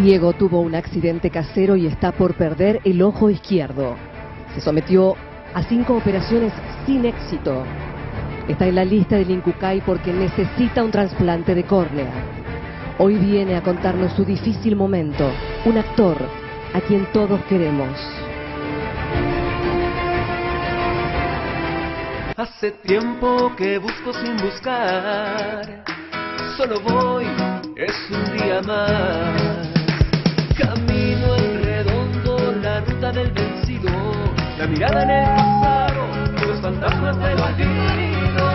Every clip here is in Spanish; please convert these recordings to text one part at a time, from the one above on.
Diego tuvo un accidente casero y está por perder el ojo izquierdo. Se sometió a 5 operaciones sin éxito. Está en la lista del Incucay porque necesita un trasplante de córnea. Hoy viene a contarnos su difícil momento, un actor a quien todos queremos. Hace tiempo que busco sin buscar, solo voy, es un día más. Camino en redondo, la ruta del vencido, la mirada en el pasado, los fantasmas del olvido.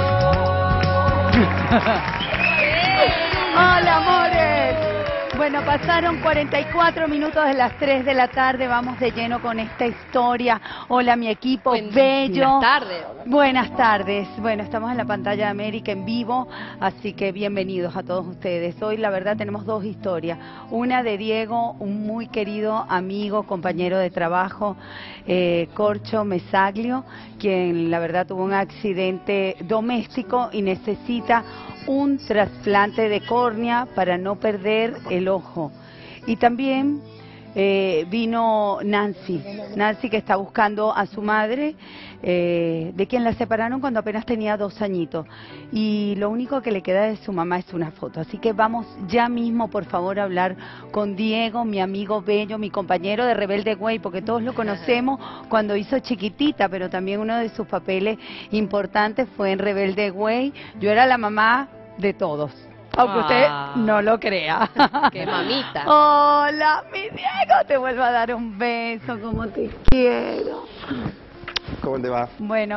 ¡Hola, amores! Bueno, pasaron 44 minutos de las 3 de la tarde, vamos de lleno con esta historia. Hola, mi equipo bello. Buenas tardes. Buenas tardes. Bueno, estamos en la pantalla de América en vivo, así que bienvenidos a todos ustedes. Hoy, la verdad, tenemos 2 historias. Una de Diego, un muy querido amigo, compañero de trabajo, Corcho Mesaglio, quien, la verdad, tuvo un accidente doméstico y necesita un trasplante de córnea para no perder el ojo. Y también vino Nancy, que está buscando a su madre, de quien la separaron cuando apenas tenía 2 añitos. Y lo único que le queda de su mamá es una foto. Así que vamos ya mismo, por favor, a hablar con Diego, mi amigo bello, mi compañero de Rebelde Way, porque todos lo conocemos cuando hizo Chiquitita, pero también uno de sus papeles importantes fue en Rebelde Way. Yo era la mamá de todos, aunque usted no lo crea. ¡Qué mamita! Hola, mi Diego, te vuelvo a dar un beso, como te quiero. ¿Cómo te va? Bueno,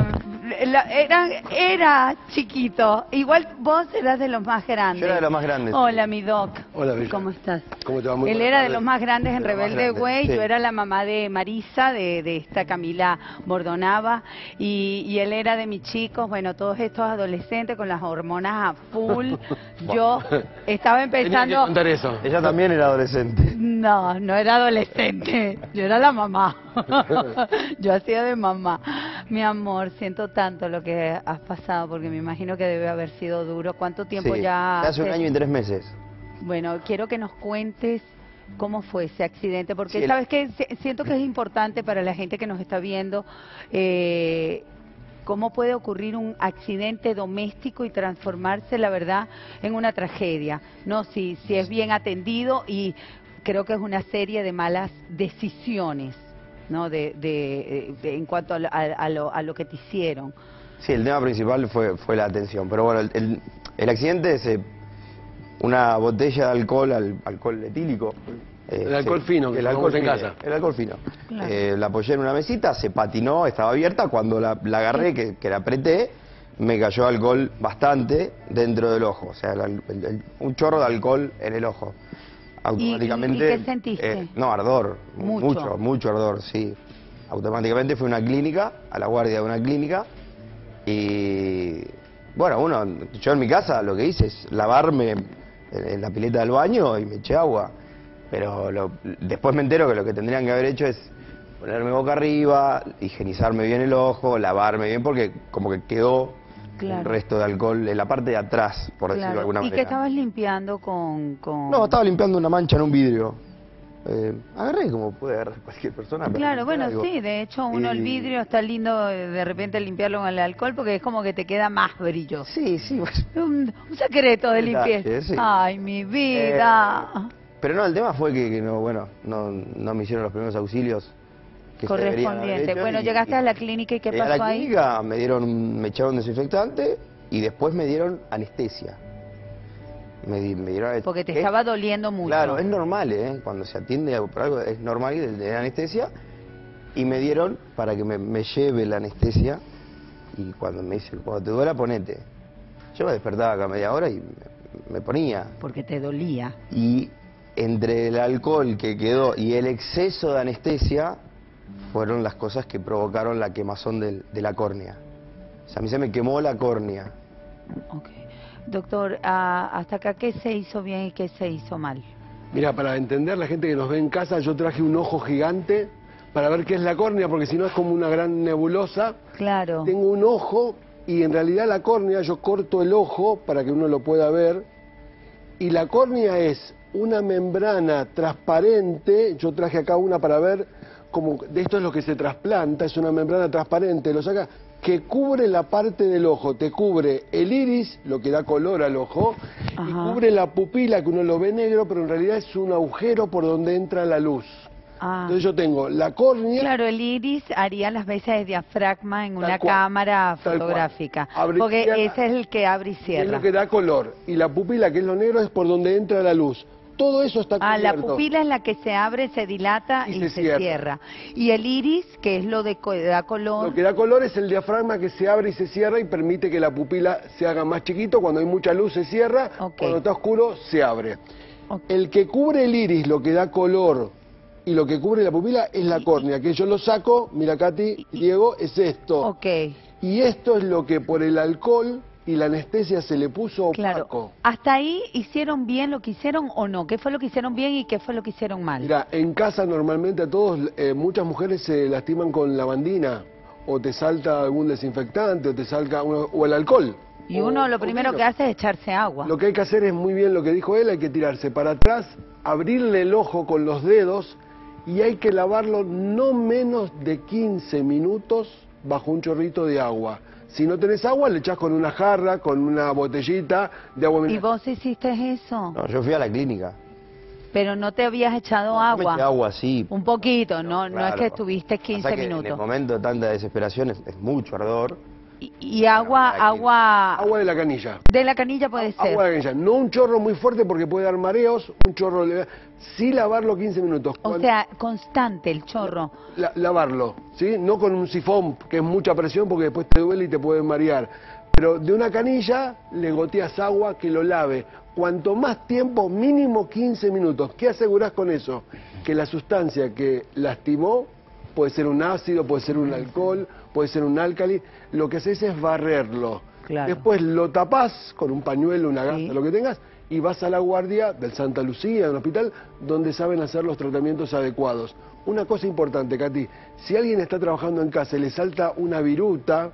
era chiquito. Igual vos eras de los más grandes. Yo era de los más grandes. Hola, mi Doc. Hola, Bella. ¿Cómo estás? ¿Cómo te va? Muy Él buena era de tarde. los más grandes en De los más Rebelde grandes, Way. sí. Yo era la mamá de Marisa, de esta Camila Bordonaba. Y él era de mis chicos. Bueno, todos estos adolescentes con las hormonas a full. Yo estaba Tenía que empezando... contar eso. Ella también era adolescente. No, no era adolescente, yo era la mamá. Yo hacía de mamá. Mi amor, siento tanto lo que has pasado porque me imagino que debe haber sido duro. ¿Cuánto tiempo Sí, ya hace 1 año y 3 meses. Bueno, quiero que nos cuentes cómo fue ese accidente, porque Sí, sabes que siento que es importante para la gente que nos está viendo cómo puede ocurrir un accidente doméstico y transformarse, la verdad, en una tragedia, ¿no? Si es bien atendido, y creo que es una serie de malas decisiones, ¿no? En cuanto a lo que te hicieron. Sí, el tema principal fue la atención. Pero bueno, el accidente es una botella de alcohol, alcohol etílico. El alcohol fino, que el tomamos alcohol en fino, casa. El alcohol fino. Claro. La apoyé en una mesita, se patinó, estaba abierta. Cuando la agarré, que la apreté, me cayó alcohol bastante dentro del ojo. O sea, un chorro de alcohol en el ojo. Automáticamente. ¿Y qué sentiste? No, ardor. Mucho. Mucho ardor, sí. Automáticamente fui a una clínica, a la guardia de una clínica. Y bueno, yo en mi casa lo que hice es lavarme en la pileta del baño y me eché agua. Pero después me entero que lo que tendrían que haber hecho es ponerme boca arriba, higienizarme bien el ojo, lavarme bien, porque como que quedó un resto de alcohol en la parte de atrás, por decirlo de alguna ¿Y manera. qué estabas limpiando con...? No, estaba limpiando una mancha en un vidrio. Agarré como puede agarrar cualquier persona. para Claro, limpiar bueno, algo. sí, de hecho el vidrio está lindo de repente limpiarlo con el alcohol porque es como que te queda más brillo. Sí, pues, Un secreto de Detalle, limpieza. sí. Ay, mi vida. pero no, el tema fue que no me hicieron los primeros auxilios que se deberían haber Correspondiente. hecho, Bueno, llegaste a la clínica y ¿qué llegué a pasó la ahí? clínica, me echaron desinfectante y después me dieron anestesia. Me dieron Porque te ¿qué? estaba doliendo mucho. Claro, es normal, cuando se atiende por algo es normal de anestesia. Y me dieron para que me lleve la anestesia. Y cuando me dicen, cuando te duela, ponete. Yo me despertaba cada media hora y me ponía. Porque te dolía. Y entre el alcohol que quedó y el exceso de anestesia fueron las cosas que provocaron la quemazón de la córnea. O sea, a mí se me quemó la córnea. Ok. Doctor, hasta acá, ¿qué se hizo bien y qué se hizo mal? Mira, para entender la gente que nos ve en casa, yo traje un ojo gigante para ver qué es la córnea, porque si no es como una gran nebulosa. Claro. Tengo un ojo y en realidad la córnea, yo corto el ojo para que uno lo pueda ver, y la córnea es una membrana transparente. Yo traje acá una para ver cómo, de esto es lo que se trasplanta, es una membrana transparente, lo saca, que cubre la parte del ojo, te cubre el iris, lo que da color al ojo, y cubre la pupila, que uno lo ve negro, pero en realidad es un agujero por donde entra la luz. Entonces yo tengo la córnea... Claro, el iris haría las veces de diafragma en una cámara fotográfica, porque ese es el que abre y cierra. Es lo que da color, y la pupila, que es lo negro, es por donde entra la luz. Todo eso está cubierto. La pupila es la que se abre, se dilata y se cierra. Y el iris, que es lo que da color... Lo que da color es el diafragma, que se abre y se cierra y permite que la pupila se haga más chiquito. Cuando hay mucha luz se cierra, cuando está oscuro se abre. El que cubre el iris, lo que da color, y lo que cubre la pupila es la córnea, que yo lo saco, mira Katy, Diego, es esto. Y esto es lo que por el alcohol y la anestesia se le puso opaco. Claro. ¿Hasta ahí hicieron bien lo que hicieron o no? ¿Qué fue lo que hicieron bien y qué fue lo que hicieron mal? Mira, en casa normalmente a todos, muchas mujeres se lastiman con lavandina, o te salta algún desinfectante, o te salta o el alcohol. Y uno lo primero que hace es echarse agua. Lo que hay que hacer es muy bien lo que dijo él, hay que tirarse para atrás, abrirle el ojo con los dedos, y hay que lavarlo no menos de 15 minutos bajo un chorrito de agua. Si no tenés agua, le echás con una jarra, con una botellita de agua mineral. ¿Y vos hiciste eso? No, yo fui a la clínica. Pero no te habías echado agua. Me eché agua, sí. Un poquito, no, claro. No es que estuviste 15 minutos. En el momento de tanta desesperación es mucho ardor. Y agua de la canilla. De la canilla puede ser. Agua de la canilla. No un chorro muy fuerte porque puede dar mareos, un chorro... Sí lavarlo 15 minutos. O sea, constante el chorro. Lavarlo, ¿sí? No con un sifón, que es mucha presión porque después te duele y te puede marear. Pero de una canilla le goteas agua que lo lave. Cuanto más tiempo, mínimo 15 minutos. ¿Qué asegurás con eso? Que la sustancia que lastimó puede ser un ácido, puede ser un alcohol, puede ser un álcali. Lo que haces es barrerlo. Claro. Después lo tapás con un pañuelo, una gasa, lo que tengas, y vas a la guardia del Santa Lucía, del hospital, donde saben hacer los tratamientos adecuados. Una cosa importante, Katy, si alguien está trabajando en casa y le salta una viruta,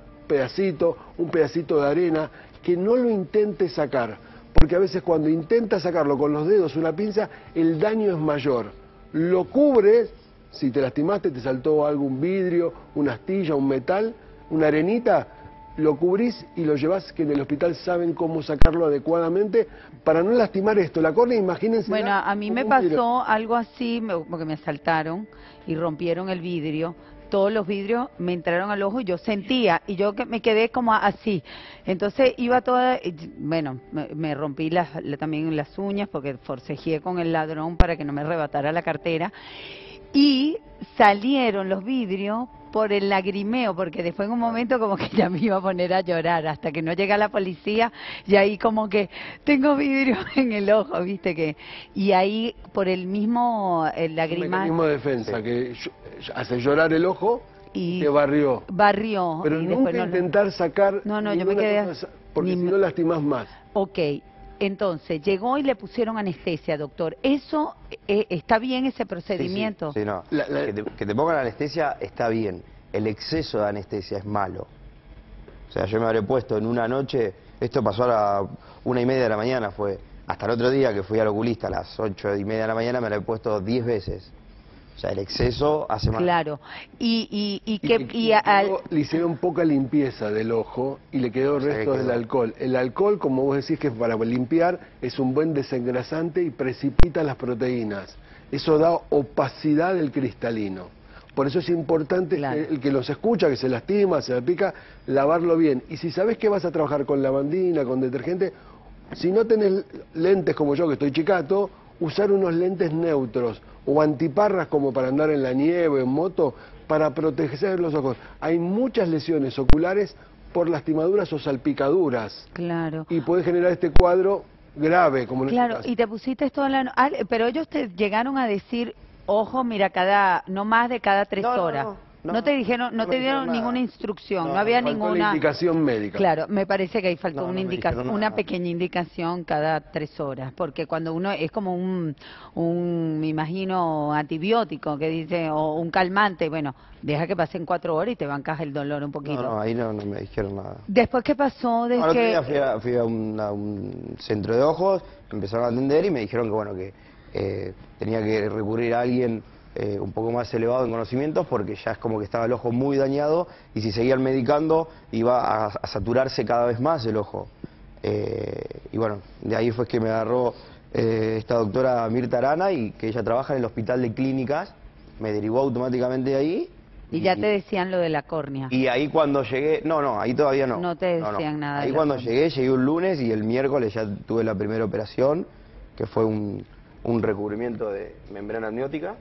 un pedacito de arena, que no lo intente sacar, porque a veces cuando intenta sacarlo con los dedos, una pinza, el daño es mayor. Lo cubres, si te lastimaste, te saltó algún vidrio, una astilla, un metal, una arenita, lo cubrís y lo llevás, que en el hospital saben cómo sacarlo adecuadamente para no lastimar esto. La córnea, imagínense. Bueno, a mí me pasó algo así, porque me asaltaron y rompieron el vidrio. Todos los vidrios me entraron al ojo y yo sentía, y yo me quedé como así. Entonces iba toda, bueno, me rompí también las uñas porque forcejeé con el ladrón para que no me arrebatara la cartera. Y salieron los vidrios por el lagrimeo, porque después en un momento como que ya me iba a poner a llorar, hasta que no llega la policía, y ahí como que tengo vidrio en el ojo, viste que, y ahí por el mismo lagrimal. Un mecanismo de defensa que hace llorar el ojo y te barrió. Pero y nunca intentar sacar. No, yo me quedé. Porque si no lastimás más. Ok. Entonces, llegó y le pusieron anestesia, doctor. ¿Eso está bien, ese procedimiento? Sí, no. Que te pongan anestesia está bien. El exceso de anestesia es malo. O sea, yo me habré puesto en una noche, esto pasó a la 1:30 de la mañana, fue hasta el otro día que fui al oculista a las 8:30 de la mañana, me lo he puesto 10 veces. O sea, el exceso hace mal. Claro. Le hicieron poca limpieza del ojo y le quedó restos del alcohol. El alcohol, como vos decís que es para limpiar, es un buen desengrasante y precipita las proteínas. Eso da opacidad del cristalino. Por eso es importante el que los escucha, que se lastima, se la pica, lavarlo bien. Y si sabés que vas a trabajar con lavandina, con detergente, si no tenés lentes como yo, que estoy chicato, usar unos lentes neutros o antiparras como para andar en la nieve, en moto, para proteger los ojos. Hay muchas lesiones oculares por lastimaduras o salpicaduras. Claro. Y puede generar este cuadro grave, como en Claro, y te pusiste toda la... pero ellos te llegaron a decir, ojo, mira, no más de cada 3 horas. No te dijeron, no te dieron ninguna instrucción, no había ninguna indicación médica. Claro, me parece que ahí faltó una indicación, una pequeña indicación cada 3 horas, porque cuando uno es como me imagino, antibiótico que dice, o un calmante, bueno, deja que pasen 4 horas y te bancas el dolor un poquito. No, ahí no me dijeron nada. Después, ¿qué pasó? El otro día fui a un centro de ojos, empezaron a atender y me dijeron que bueno, que tenía que recurrir a alguien un poco más elevado en conocimientos, porque ya es como que estaba el ojo muy dañado y si seguían medicando iba a saturarse cada vez más el ojo. Y bueno, de ahí fue que me agarró esta doctora Mirta Arana, y que ella trabaja en el hospital de clínicas, me derivó automáticamente de ahí. Y ya te decían lo de la córnea. Y ahí cuando llegué, no, ahí todavía no. No te decían nada. Ahí cuando llegué un lunes y el miércoles ya tuve la primera operación, que fue un recubrimiento de membrana amniótica.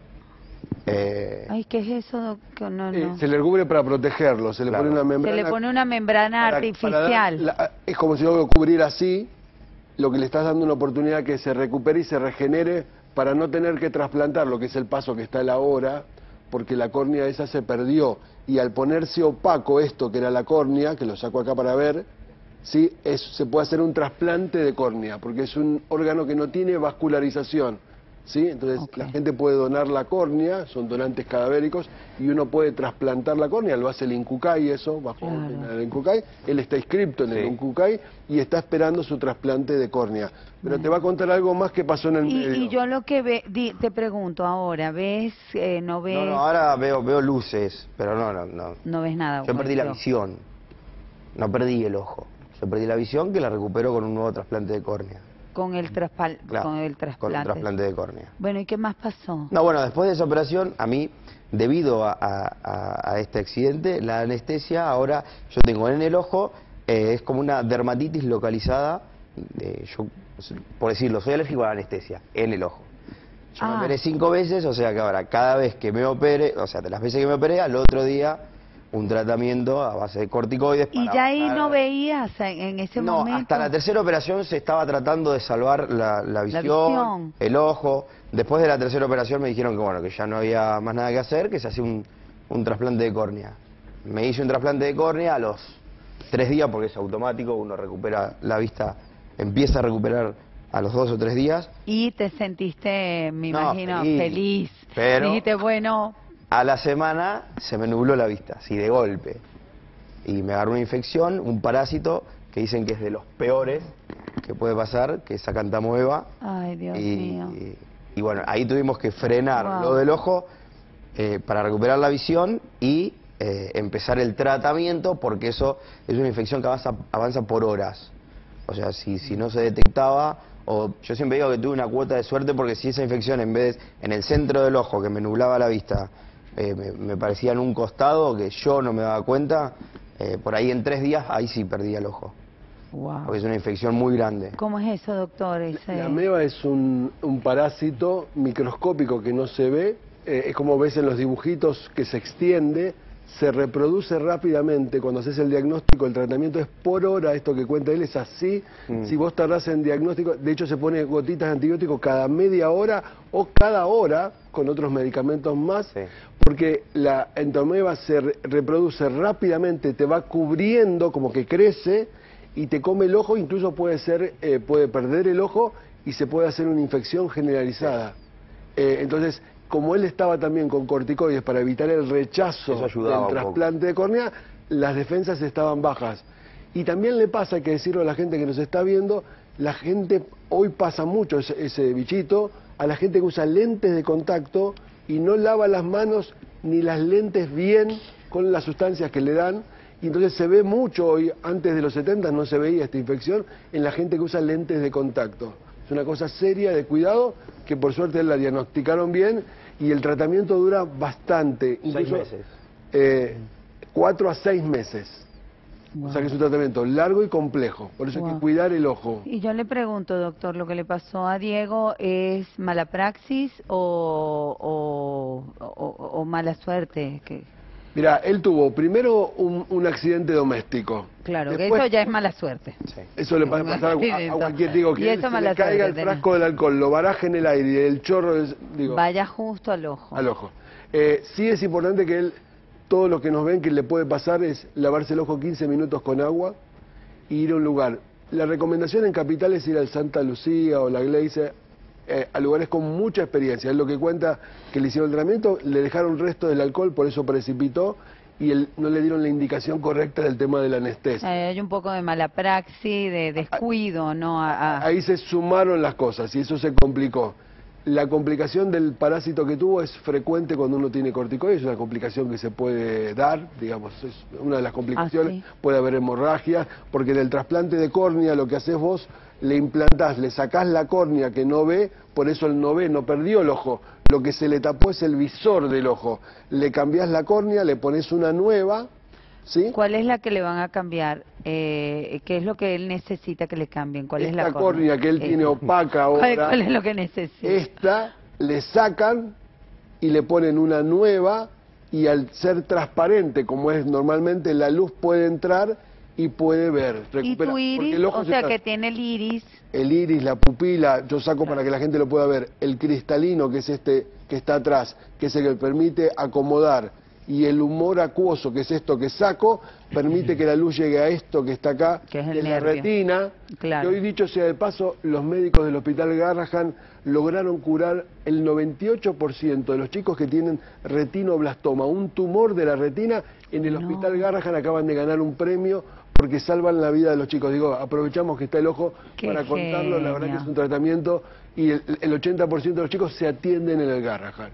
Ay, ¿qué es eso? No. Se le cubre para protegerlo, se le pone una membrana. Se le pone una membrana artificial. Es como si lo cubriera así, lo que le estás dando una oportunidad que se recupere y se regenere para no tener que trasplantarlo, que es el paso que está él ahora, porque la córnea esa se perdió. Y al ponerse opaco esto que era la córnea, que lo saco acá para ver, ¿sí? Se puede hacer un trasplante de córnea, porque es un órgano que no tiene vascularización. ¿Sí? Entonces la gente puede donar la córnea, son donantes cadavéricos, y uno puede trasplantar la córnea, lo hace el INCUCAI, eso, bajo el INCUCAI, él está inscripto en el INCUCAI y está esperando su trasplante de córnea. Pero te va a contar algo más que pasó en el medio. Y yo lo que te pregunto ahora, ¿ves, no ves? No, ahora veo luces, pero no. No ves nada. Yo perdí la visión, no perdí el ojo, yo perdí la visión, que la recupero con un nuevo trasplante de córnea. Con el trasplante. Con el trasplante de córnea. Bueno, ¿y qué más pasó? No, bueno, después de esa operación, a mí, debido a este accidente, la anestesia ahora yo tengo en el ojo, es como una dermatitis localizada, yo, por decirlo, soy alérgico a la anestesia, en el ojo. Yo me operé 5 veces, o sea que ahora cada vez que me opere, o sea, de las veces que me operé, al otro día un tratamiento a base de corticoides. ¿Y ya ahí no veías en ese momento? No, hasta la tercera operación se estaba tratando de salvar la visión, el ojo. Después de la tercera operación me dijeron que bueno, que ya no había más nada que hacer, que se hacía un trasplante de córnea. Me hice un trasplante de córnea a los 3 días, porque es automático, uno recupera la vista, empieza a recuperar a los 2 o 3 días. Y te sentiste, me imagino, feliz. Pero dijiste, bueno... A la semana se me nubló la vista, así de golpe. Y me agarró una infección, un parásito, que dicen que es de los peores que puede pasar, que es acantamoeba. Ay, Dios mío. Y bueno, ahí tuvimos que frenar lo del ojo para recuperar la visión y empezar el tratamiento, porque eso es una infección que avanza por horas. O sea, si no se detectaba... yo siempre digo que tuve una cuota de suerte, porque si esa infección en vez en el centro del ojo, que me nublaba la vista, me parecía en un costado que yo no me daba cuenta, por ahí en 3 días, ahí sí perdía el ojo. Porque es una infección muy grande. ¿Cómo es eso, doctor? La ameba es un parásito microscópico que no se ve, es como ves en los dibujitos, que se extiende, se reproduce rápidamente. Cuando haces el diagnóstico, el tratamiento es por hora, esto que cuenta él es así. Si vos tardás en diagnóstico, de hecho se pone gotitas de antibiótico cada media hora o cada hora, con otros medicamentos más, porque la entomeba se reproduce rápidamente, te va cubriendo, como que crece, y te come el ojo, incluso puede perder el ojo y se puede hacer una infección generalizada. Entonces, como él estaba también con corticoides para evitar el rechazo del trasplante de córnea, las defensas estaban bajas. Y también le pasa, hay que decirlo a la gente que nos está viendo, la gente, hoy pasa mucho ese bichito, a la gente que usa lentes de contacto y no lava las manos ni las lentes bien con las sustancias que le dan, y entonces se ve mucho hoy, antes de los 70 no se veía esta infección, en la gente que usa lentes de contacto. Es una cosa seria, de cuidado, que por suerte la diagnosticaron bien, y el tratamiento dura bastante. 6 meses. 4 a 6 meses. O sea que es un tratamiento largo y complejo, por eso hay que cuidar el ojo. Y yo le pregunto, doctor, ¿lo que le pasó a Diego es mala praxis o mala suerte? Mira, él tuvo primero un accidente doméstico. Claro, después, que eso ya es mala suerte. Sí. Eso le puede pasar a cualquier, digo, que se le caiga el frasco del alcohol, lo baraje en el aire y el chorro, vaya justo al ojo. Al ojo. Sí es importante que él, todo lo que nos ven que le puede pasar es lavarse el ojo 15 minutos con agua e ir a un lugar. La recomendación en Capital es ir al Santa Lucía o la Gleice, a lugares con mucha experiencia. Es lo que cuenta, que le hicieron el tratamiento, le dejaron resto del alcohol, por eso precipitó, y no le dieron la indicación correcta del tema de la anestesia. Hay un poco de mala praxis, de descuido, ¿no? Ahí se sumaron las cosas y eso se complicó. La complicación del parásito que tuvo es frecuente cuando uno tiene corticoides, es una complicación que se puede dar, digamos, es una de las complicaciones, puede haber hemorragias, porque en el trasplante de córnea lo que haces vos, le implantás, le sacás la córnea que no ve, por eso él no ve, no perdió el ojo, lo que se le tapó es el visor del ojo, le cambiás la córnea, le pones una nueva, ¿sí? ¿Cuál es la que le van a cambiar? ¿Qué es lo que él necesita que le cambien? ¿Cuál es la córnea que él tiene opaca ahora? ¿Cuál es lo que necesita? Esta le sacan y le ponen una nueva, y al ser transparente, como es normalmente, la luz puede entrar y puede ver. ¿Y tu iris? O sea, que tiene el iris. El iris, la pupila, yo saco para que la gente lo pueda ver. El cristalino, que es este que está atrás, que es el que permite acomodar. Y el humor acuoso, que es esto que saco, permite que la luz llegue a esto que está acá, que es de la retina. Claro. Y hoy, dicho sea de paso, los médicos del Hospital Garrahan lograron curar el 98% de los chicos que tienen retinoblastoma, un tumor de la retina. En el Hospital Garrahan acaban de ganar un premio porque salvan la vida de los chicos. Digo, aprovechamos que está el ojo para contarlo, la verdad que es un tratamiento, y el 80% de los chicos se atienden en el Garrahan.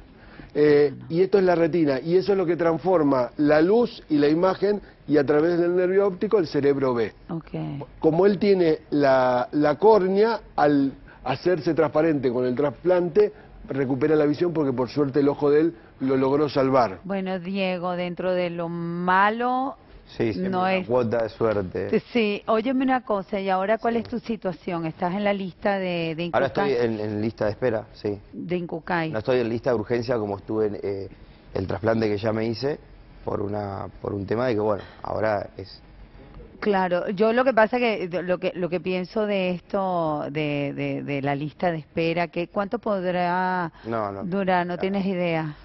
Y esto es la retina, y eso es lo que transforma la luz y la imagen, y a través del nervio óptico el cerebro ve. Como él tiene la córnea, al hacerse transparente con el trasplante, recupera la visión, porque por suerte el ojo de él lo logró salvar. Bueno, Diego, dentro de lo malo... Sí, no una es cuota de suerte. Sí, óyeme una cosa, ¿y ahora cuál es tu situación? ¿Estás en la lista de Incucay? Ahora estoy en lista de espera, sí. De Incucay. No estoy en lista de urgencia como estuve en el trasplante que ya me hice por un tema de que, bueno, ahora es... Claro, yo lo que pasa que lo que pienso de esto, de la lista de espera, que ¿cuánto podrá durar? ¿No tienes idea?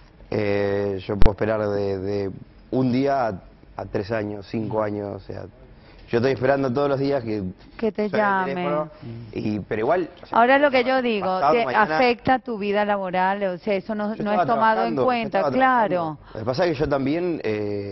Yo puedo esperar de un día a 3 años, 5 años, o sea, yo estoy esperando todos los días que te llamen. Pero igual... O sea, ahora lo que yo digo, que mañana, afecta tu vida laboral, o sea, eso no es tomado en cuenta, claro. Lo que pasa es que yo también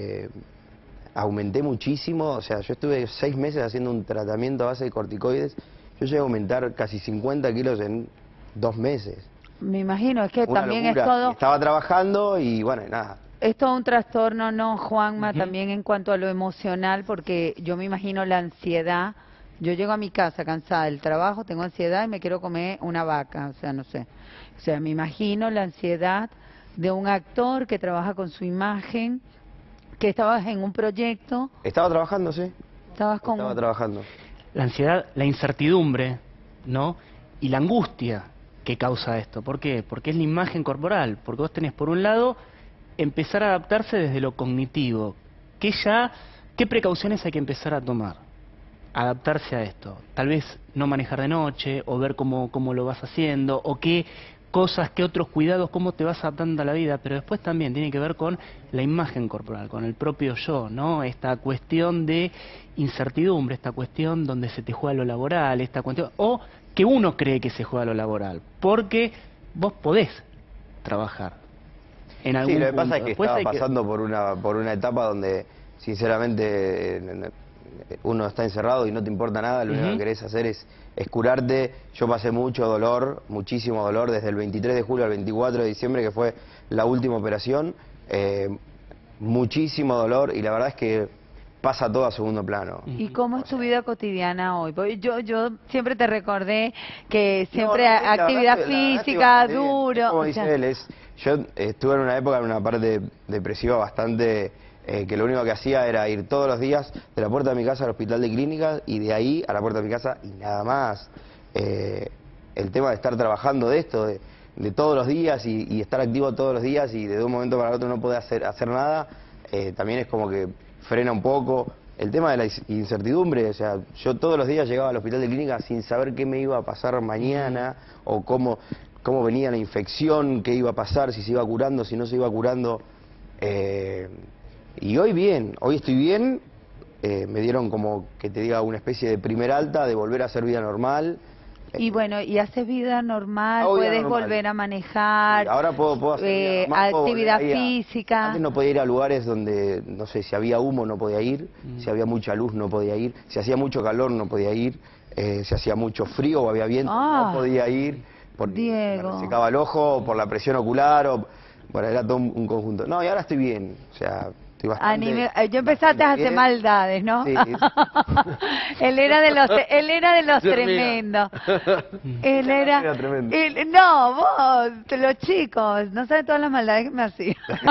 aumenté muchísimo, o sea, yo estuve 6 meses haciendo un tratamiento a base de corticoides, yo llegué a aumentar casi 50 kilos en 2 meses. Me imagino, es que Una también locura. es todo... Estaba trabajando y bueno, nada. Es todo un trastorno, ¿no, Juanma? También en cuanto a lo emocional, porque yo me imagino la ansiedad. Yo llego a mi casa cansada del trabajo, tengo ansiedad y me quiero comer una vaca, o sea, no sé. O sea, me imagino la ansiedad de un actor que trabaja con su imagen, que estabas en un proyecto. Estaba trabajando, sí. Estaba trabajando. La ansiedad, la incertidumbre, ¿no? Y la angustia que causa esto. ¿Por qué? Porque es la imagen corporal. Porque vos tenés, por un lado, empezar a adaptarse desde lo cognitivo. ¿Qué precauciones hay que empezar a tomar? Adaptarse a esto. Tal vez no manejar de noche, o ver cómo lo vas haciendo, o qué cosas, qué otros cuidados, cómo te vas adaptando a la vida. Pero después también tiene que ver con la imagen corporal, con el propio yo, ¿no? Esta cuestión de incertidumbre, esta cuestión donde se te juega lo laboral, esta cuestión, o que uno cree que se juega lo laboral, porque vos podés trabajar. Sí, lo que pasa es que estaba pasando por una etapa donde, sinceramente, uno está encerrado y no te importa nada, lo único que querés hacer es curarte. Yo pasé mucho dolor, muchísimo dolor, desde el 23 de julio al 24 de diciembre, que fue la última operación, muchísimo dolor, y la verdad es que pasa todo a segundo plano. ¿Y cómo es tu vida cotidiana hoy? Porque yo siempre te recordé que siempre actividad física, duro. Como dice él, yo estuve en una época, en una parte depresiva bastante, que lo único que hacía era ir todos los días de la puerta de mi casa al hospital de clínicas, y de ahí a la puerta de mi casa y nada más. El tema de estar trabajando de esto, de todos los días y estar activo todos los días, y de un momento para otro no poder hacer nada, también es como que frena un poco. El tema de la incertidumbre, o sea, yo todos los días llegaba al hospital de clínica sin saber qué me iba a pasar mañana, o cómo venía la infección, qué iba a pasar, si se iba curando, si no se iba curando. Y hoy bien, hoy estoy bien, me dieron, como que te diga, una especie de primer alta, de volver a hacer vida normal. Y bueno, y haces vida normal, puedes volver a manejar, sí, ahora puedo hacer vida normal, actividad física. Antes no podía ir a lugares donde, no sé, si había humo no podía ir, si había mucha luz no podía ir, si hacía mucho calor no podía ir, si hacía mucho frío o había viento no podía ir. porque me Diego. resecaba el ojo, por la presión ocular, bueno, era todo un conjunto. No, y ahora estoy bien, o sea, estoy bastante... Yo empezaste a hacer bien. maldades, ¿no? Sí. Él era de los tremendos. Él era tremendo. no, vos, los chicos, no sabes todas las maldades que me hacían.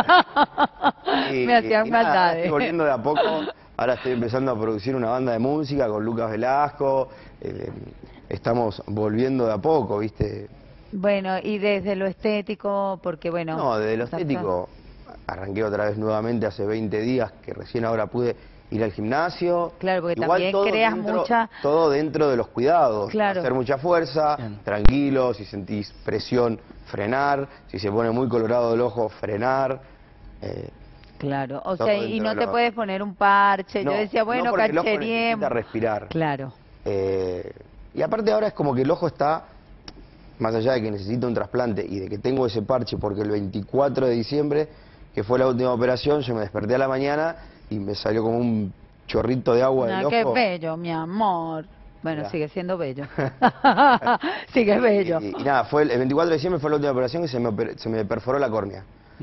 Me hacían nada, maldades. estoy volviendo de a poco. Ahora estoy empezando a producir una banda de música con Lucas Velasco. Estamos volviendo de a poco, ¿viste? Bueno, y desde lo estético, porque bueno... No, desde lo estético arranqué otra vez nuevamente hace 20 días, que recién ahora pude ir al gimnasio. Claro, porque igual también todo creas dentro, todo dentro de los cuidados. Claro. Hacer mucha fuerza, Bien. tranquilo, si sentís presión, frenar. Si se pone muy colorado el ojo, frenar. Claro, o todo sea, y dentro no de te lo- puedes poner un parche. No, Yo decía, bueno, no, porque el ojo cacheriem. necesita respirar. Claro. Y aparte ahora es como que el ojo está, más allá de que necesito un trasplante y de que tengo ese parche, porque el 24 de diciembre, que fue la última operación, yo me desperté a la mañana y me salió como un chorrito de agua del Ah, ojo. qué bello, mi amor. Bueno, Mirá. sigue siendo bello. Sigue bello. Y nada, fue el 24 de diciembre fue la última operación y se me perforó la córnea.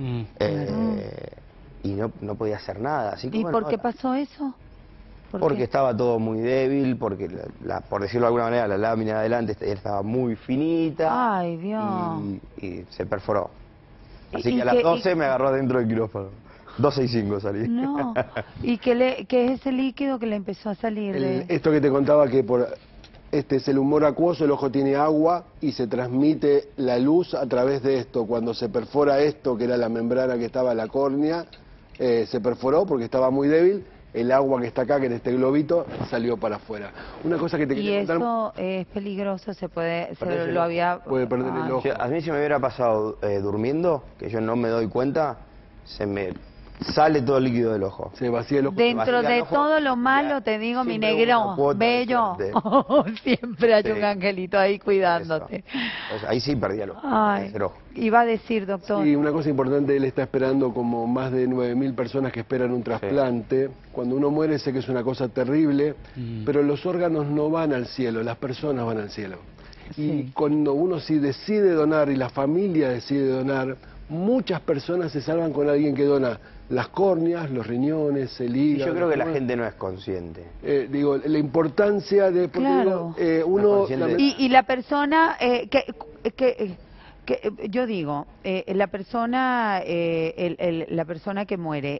Y no podía hacer nada. Así que, ¿Y bueno, por qué pasó eso? porque qué? estaba todo muy débil, porque, por decirlo de alguna manera, la lámina de adelante estaba muy finita. Ay, Dios. Y se perforó. Así ¿Y que a las qué- 12 me agarró dentro del quirófano. 12 y 5 salí. No. ¿Y qué es ese líquido que le empezó a salir? Esto que te contaba que este es el humor acuoso, el ojo tiene agua y se transmite la luz a través de esto. Cuando se perfora esto, que era la membrana que estaba en la córnea, se perforó porque estaba muy débil. El agua que está acá, que en este globito, salió para afuera. Una cosa que te Y quería contar... eso es peligroso, se puede, Perder el lo ojo. había... Puede perder el ojo. A mí si me hubiera pasado durmiendo, que yo no me doy cuenta, se me sale todo el líquido del ojo. Se vacía el ojo. Dentro vacía el de ojo, todo lo malo, ya, te digo, mi siempre negro, una cuota de bello, suerte. siempre hay Sí. un angelito ahí cuidándote. Eso. Pues ahí sí perdí el ojo. Ay, El ojo. iba a decir, doctor. Sí, una cosa importante, él está esperando como más de 9.000 personas que esperan un trasplante. Cuando uno muere sé que es una cosa terrible, pero los órganos no van al cielo, las personas van al cielo. Y Sí. cuando uno sí decide donar y la familia decide donar, muchas personas se salvan con alguien que dona las córneas, los riñones, el Y hígado. yo creo que la los gente no es consciente. digo, la importancia de... porque Claro. digo, uno... No es consciente. Y la persona yo digo, la persona la persona que muere,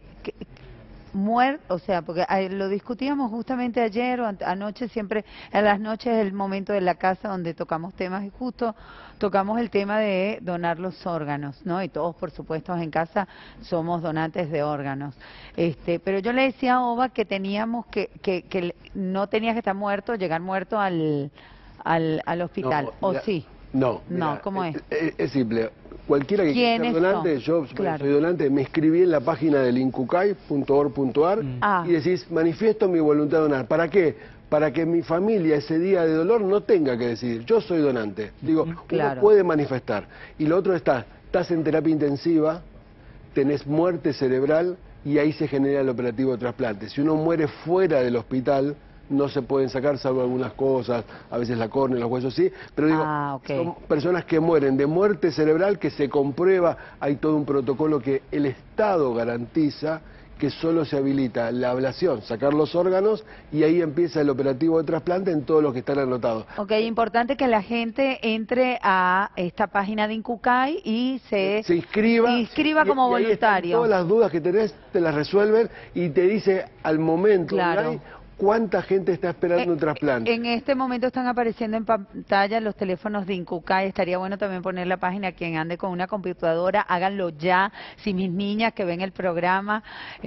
o sea, porque lo discutíamos justamente ayer o anoche, siempre en las noches es el momento de la casa donde tocamos temas y justo tocamos el tema de donar los órganos, ¿no? Y todos, por supuesto, en casa somos donantes de órganos. Pero yo le decía a Oba que teníamos que no tenías que estar muerto, llegar muerto al hospital, No, ¿o mira, sí? No, No, mira, ¿cómo es? Es simple. Cualquiera que quiera ser ¿Quiénes donante, son? yo Claro. soy donante, me inscribí en la página del incucay.org.ar Ah. y decís, manifiesto mi voluntad de donar. ¿Para qué? Para que mi familia ese día de dolor no tenga que decidir, yo soy donante. Digo, Claro. uno puede manifestar. Y lo otro estás en terapia intensiva, tenés muerte cerebral y ahí se genera el operativo de trasplante. Si uno muere fuera del hospital, no se pueden sacar, salvo algunas cosas, a veces la córnea, los huesos sí, pero digo, Ok. son personas que mueren de muerte cerebral que se comprueba, hay todo un protocolo que el Estado garantiza que solo se habilita la ablación, sacar los órganos y ahí empieza el operativo de trasplante en todos los que están anotados. Ok, importante que la gente entre a esta página de Incucay y se inscriba, inscriba como y ahí están voluntario. todas las dudas que tenés te las resuelven y te dice al momento Claro. donde hay, cuánta gente está esperando un trasplante. En este momento están apareciendo en pantalla los teléfonos de Incucay. Estaría bueno también poner la página. Quien ande con una computadora, háganlo ya. Si mis niñas que ven el programa,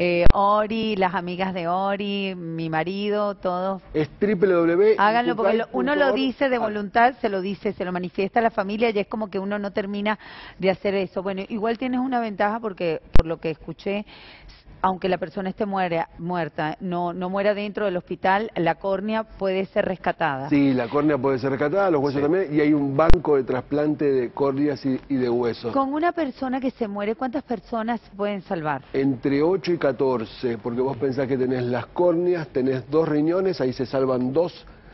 Ori, las amigas de Ori, mi marido, todos. Es www. Háganlo porque uno lo dice de voluntad, se lo manifiesta a la familia y es como que uno no termina de hacer eso. Bueno, igual tienes una ventaja porque por lo que escuché, aunque la persona esté muerta, no muera dentro del hospital, la córnea puede ser rescatada. Sí, la córnea puede ser rescatada, los huesos también, y hay un banco de trasplante de córneas y de huesos. Con una persona que se muere, ¿cuántas personas se pueden salvar? Entre 8 y 14, porque vos pensás que tenés las córneas, tenés 2 riñones, ahí se salvan 2,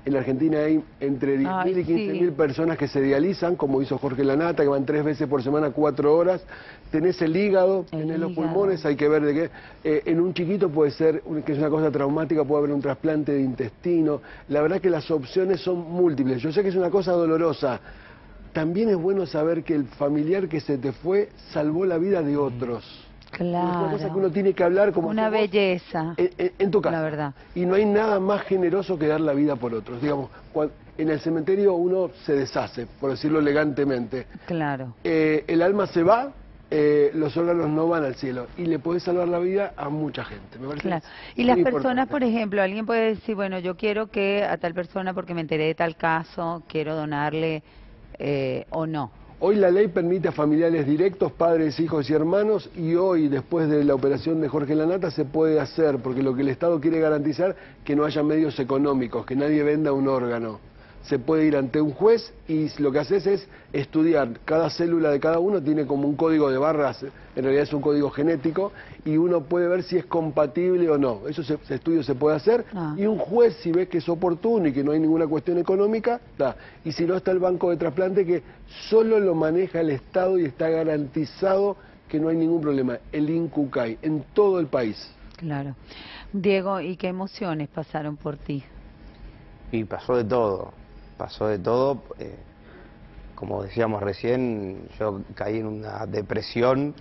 En la Argentina hay entre 10.000 y 15.000 personas que se dializan, como hizo Jorge Lanata, que van 3 veces por semana, 4 horas. Tenés el hígado, tenés los pulmones, hay que ver de qué. En un chiquito puede ser, que es una cosa traumática, puede haber un trasplante de intestino. La verdad que las opciones son múltiples. Yo sé que es una cosa dolorosa. También es bueno saber que el familiar que se te fue salvó la vida de otros. Claro. Es una cosa que uno tiene que hablar como una belleza. En tu casa. La verdad. Y no hay nada más generoso que dar la vida por otros. Digamos, en el cementerio uno se deshace, por decirlo elegantemente. Claro. El alma se va, los órganos no van al cielo. Y le podés salvar la vida a mucha gente. Me parece claro. Y las personas, importante. por ejemplo, alguien puede decir, bueno, yo quiero que a tal persona, porque me enteré de tal caso, quiero donarle o no. Hoy la ley permite a familiares directos, padres, hijos y hermanos, y hoy, después de la operación de Jorge Lanata, se puede hacer, porque lo que el Estado quiere garantizar, que no haya medios económicos, que nadie venda un órgano. Se puede ir ante un juez y lo que haces es estudiar. Cada célula de cada uno tiene como un código de barras, en realidad es un código genético, y uno puede ver si es compatible o no. Ese estudio se puede hacer, y un juez, si ve que es oportuno y que no hay ninguna cuestión económica, da. Y si no, está el banco de trasplante, que solo lo maneja el Estado y está garantizado que no hay ningún problema. El INCUCAI, en todo el país. Claro. Diego, ¿y qué emociones pasaron por ti? Y pasó de todo. Pasó de todo, como decíamos recién, yo caí en una depresión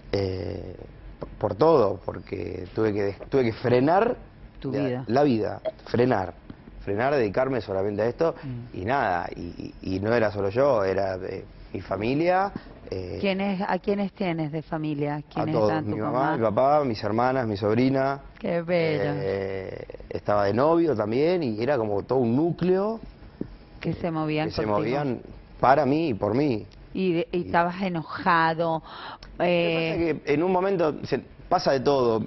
por todo, porque tuve que frenar tu vida. La vida, frenar, dedicarme solamente a esto, y nada, y no era solo yo, era mi familia. ¿A quiénes tienes de familia? A todos, mi mamá, mi papá, mis hermanas, mi sobrina. Qué bello. Estaba de novio también, y era como todo un núcleo. Que se movían se movían para mí y por mí. Y estabas enojado. Lo que pasa es que en un momento pasa de todo.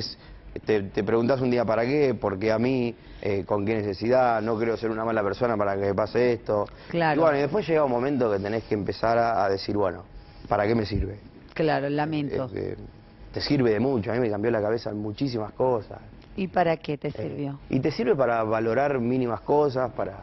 Te preguntás un día para qué, porque a mí, con qué necesidad, no creo ser una mala persona para que me pase esto. Claro. Y bueno, y después llega un momento que tenés que empezar a decir, bueno, ¿para qué me sirve? Claro, lamento. Te sirve de mucho, a mí me cambió la cabeza en muchísimas cosas. ¿Y para qué te sirvió? Y te sirve para valorar mínimas cosas, para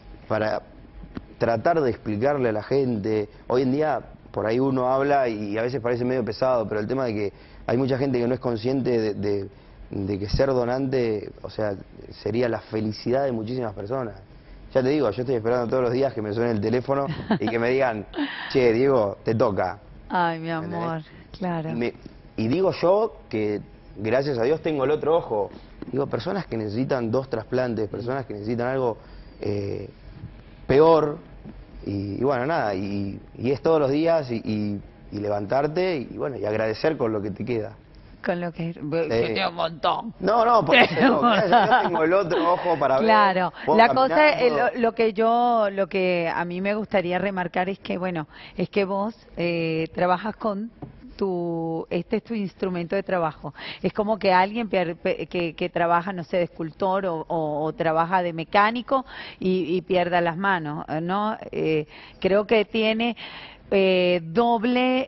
tratar de explicarle a la gente. Hoy en día, por ahí uno habla y a veces parece medio pesado, pero el tema de que hay mucha gente que no es consciente de que ser donante, o sea, sería la felicidad de muchísimas personas. Ya te digo, yo estoy esperando todos los días que me suene el teléfono y que me digan, che, Diego, te toca. Ay, mi amor, claro. Y digo yo que, gracias a Dios, tengo el otro ojo. Digo, personas que necesitan 2 trasplantes, personas que necesitan algo peor, y bueno, nada, y es todos los días, y levantarte, y bueno, y agradecer con lo que te queda. Con lo que tiene un montón. No, porque yo tengo el otro ojo para claro. ver. La cosa, lo que a mí me gustaría remarcar es que, bueno, es que vos trabajas con este es tu instrumento de trabajo. Es como que alguien que trabaja, no sé, de escultor o trabaja de mecánico y pierda las manos, ¿no? Creo que tiene doble...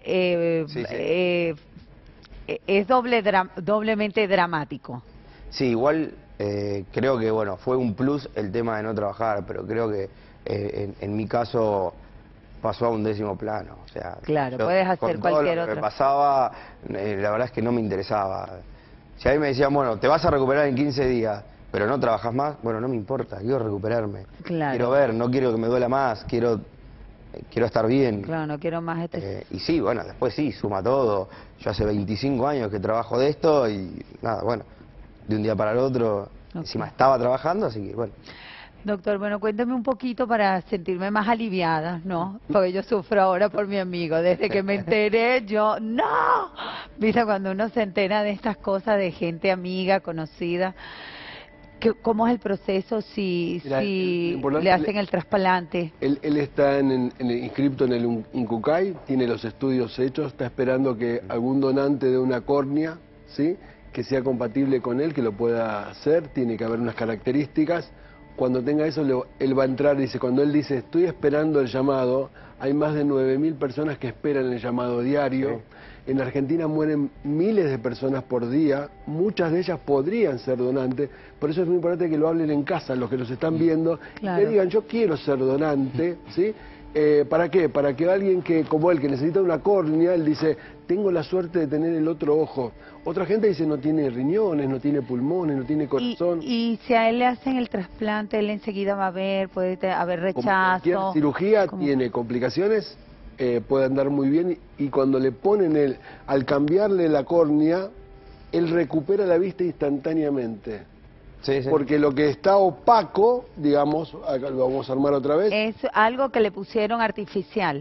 es doblemente dramático. Sí, igual creo que, bueno, fue un plus el tema de no trabajar, pero creo que en mi caso pasó a un 10º plano. O sea, claro, puedes hacer cualquier otro. Me pasaba, la verdad es que no me interesaba. Si a mí me decían, bueno, te vas a recuperar en 15 días, pero no trabajas más, bueno, no me importa, quiero recuperarme. Claro. Quiero ver, no quiero que me duela más, quiero estar bien. Claro, no quiero más y sí, bueno, después sí, suma todo. Yo hace 25 años que trabajo de esto y nada, bueno, de un día para el otro, encima estaba trabajando, así que bueno. Doctor, bueno, cuéntame un poquito para sentirme más aliviada, ¿no? Porque yo sufro ahora por mi amigo. Desde que me enteré, ¡no! Viste, cuando uno se entera de estas cosas de gente amiga, conocida, ¿cómo es el proceso si le hacen el trasplante? Él está inscripto en el INCUCAI, tiene los estudios hechos, está esperando que algún donante de una córnea, ¿sí?, que sea compatible con él, que lo pueda hacer, tiene que haber unas características. cuando tenga eso, él va a entrar, dice, cuando él dice, estoy esperando el llamado, hay más de 9.000 personas que esperan el llamado diario. Sí. En Argentina mueren miles de personas por día, muchas de ellas podrían ser donantes, por eso es muy importante que lo hablen en casa, los que los están viendo, claro. Que digan, yo quiero ser donante, ¿sí? ¿Para qué? Para que alguien que, como él, que necesita una córnea, él dice, tengo la suerte de tener el otro ojo. Otra gente dice, no tiene riñones, no tiene pulmones, no tiene corazón. Y si a él le hacen el trasplante, él enseguida va a ver, puede haber rechazo. Como cualquier cirugía tiene complicaciones, puede andar muy bien, y cuando le ponen al cambiarle la córnea, él recupera la vista instantáneamente. Sí, sí. Porque lo que está opaco, digamos, acá lo vamos a armar otra vez. Es algo que le pusieron artificial.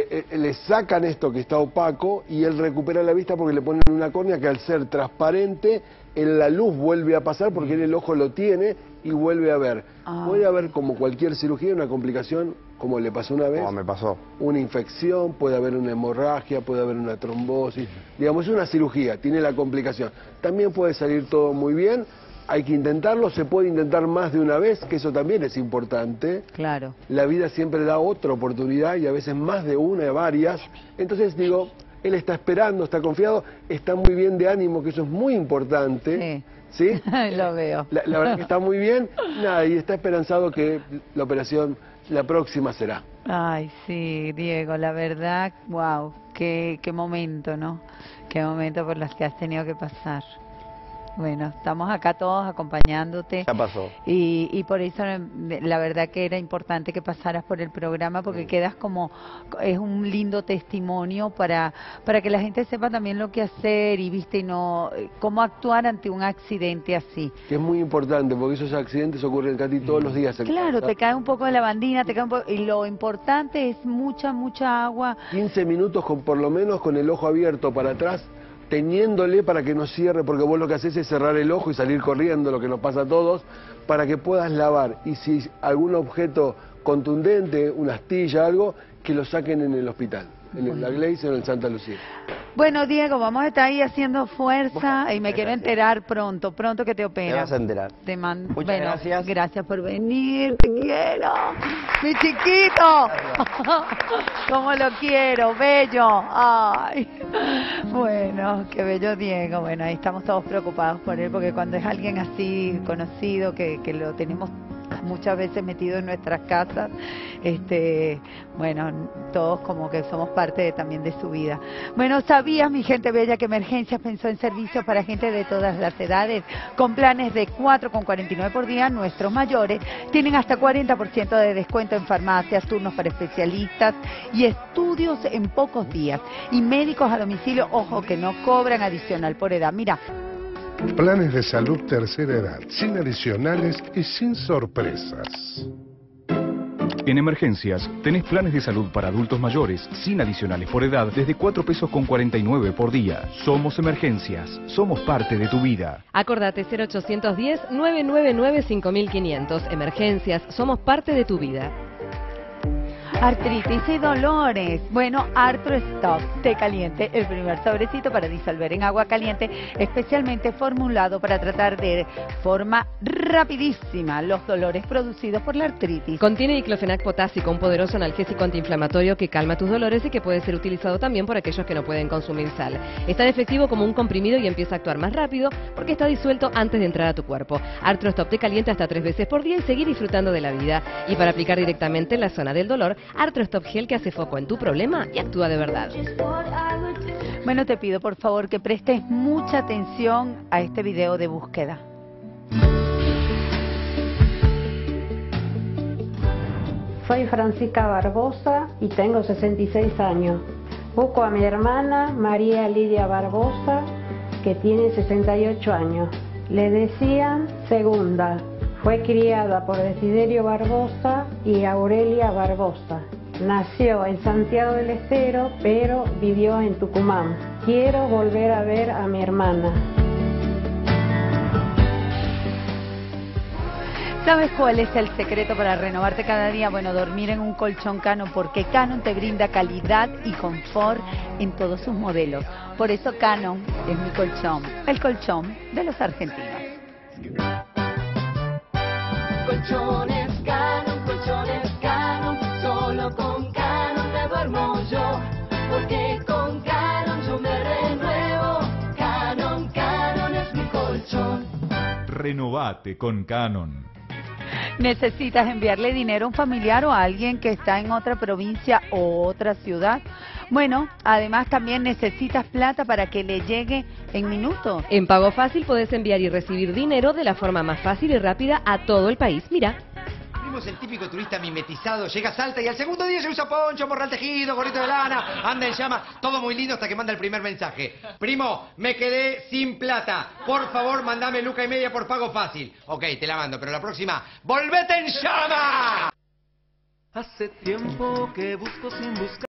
Le sacan esto que está opaco y él recupera la vista porque le ponen una córnea que al ser transparente, la luz vuelve a pasar porque él el ojo lo tiene y vuelve a ver. Puede haber, como cualquier cirugía, una complicación, como le pasó una vez. Como me pasó. Una infección, puede haber una hemorragia, puede haber una trombosis. Digamos, es una cirugía, tiene la complicación. También puede salir todo muy bien. Hay que intentarlo, se puede intentar más de una vez, que eso también es importante. Claro. La vida siempre da otra oportunidad y a veces más de una, varias. Entonces digo, él está esperando, está confiado, está muy bien de ánimo, que eso es muy importante. Sí. ¿Sí? Lo veo. La verdad que está muy bien, nada, y está esperanzado que la operación, la próxima será. Ay, sí, Diego, la verdad, wow, qué momento, ¿no? Qué momento por los que has tenido que pasar. Bueno, estamos acá todos acompañándote. Ya pasó. Y por eso la verdad que era importante que pasaras por el programa, porque quedas como, es un lindo testimonio para que la gente sepa también lo que hacer y viste, y no cómo actuar ante un accidente así. Que es muy importante, porque esos accidentes ocurren casi todos los días. Claro, te cae un poco de la bandina, te cae un poco, y lo importante es mucha agua. 15 minutos por lo menos con el ojo abierto para atrás, teniéndole para que no cierre, porque vos lo que haces es cerrar el ojo y salir corriendo, lo que nos pasa a todos, para que puedas lavar. Y si algún objeto contundente, una astilla, algo, que lo saquen en el hospital, en la Gleice o en el Santa Lucía. Bueno, Diego, vamos a estar ahí haciendo fuerza y me quiero enterar pronto que te operas. Te vas a enterar. Te mando. Muchas gracias. Gracias por venir, te quiero. Mi chiquito. Cómo lo quiero, bello. Ay. Bueno, qué bello Diego. Bueno, ahí estamos todos preocupados por él, porque cuando es alguien así conocido, que lo tenemos muchas veces metido en nuestras casas, bueno, todos como que somos parte también de su vida. Bueno, ¿sabías, mi gente bella, que Emergencias pensó en servicios para gente de todas las edades? Con planes de 4,49 por día, nuestros mayores tienen hasta 40% de descuento en farmacias, turnos para especialistas y estudios en pocos días. Y médicos a domicilio, ojo, que no cobran adicional por edad. Mira. Planes de salud tercera edad, sin adicionales y sin sorpresas. En Emergencias, tenés planes de salud para adultos mayores, sin adicionales por edad, desde 4,49 por día. Somos Emergencias, somos parte de tu vida. Acordate 0810-999-5500. Emergencias, somos parte de tu vida. Artritis y dolores. Bueno, Arthrostop Té Caliente, el primer sobrecito para disolver en agua caliente, especialmente formulado para tratar de forma rapidísima los dolores producidos por la artritis. Contiene diclofenac potásico, un poderoso analgésico antiinflamatorio que calma tus dolores y que puede ser utilizado también por aquellos que no pueden consumir sal. Es tan efectivo como un comprimido y empieza a actuar más rápido porque está disuelto antes de entrar a tu cuerpo. Arthrostop Té Caliente hasta 3 veces por día y seguir disfrutando de la vida. Y para aplicar directamente en la zona del dolor, Arthrostop Gel, que hace foco en tu problema y actúa de verdad. Bueno, te pido por favor que prestes mucha atención a este video de búsqueda. Soy Francisca Barbosa y tengo 66 años. Busco a mi hermana María Lidia Barbosa, que tiene 68 años. Le decían Segunda. Fue criada por Desiderio Barbosa y Aurelia Barbosa. Nació en Santiago del Estero, pero vivió en Tucumán. Quiero volver a ver a mi hermana. ¿Sabes cuál es el secreto para renovarte cada día? Bueno, dormir en un colchón Canon, porque Canon te brinda calidad y confort en todos sus modelos. Por eso Canon es mi colchón, el colchón de los argentinos. Colchones Canon, solo con Canon me duermo yo, porque con Canon yo me renuevo. Canon es mi colchón. Renovate con Canon. ¿Necesitas enviarle dinero a un familiar o a alguien que está en otra provincia o otra ciudad? Bueno, además también necesitas plata para que le llegue en minutos. En Pago Fácil podés enviar y recibir dinero de la forma más fácil y rápida a todo el país. Mira. Primo es el típico turista mimetizado, llega, salta y al segundo día se usa poncho, morral tejido, gorrito de lana, anda en llama, todo muy lindo hasta que manda el primer mensaje. Primo, me quedé sin plata. Por favor, mandame luca y media por Pago Fácil. Ok, te la mando, pero la próxima, ¡volvete en llama! Hace tiempo que busco sin buscar.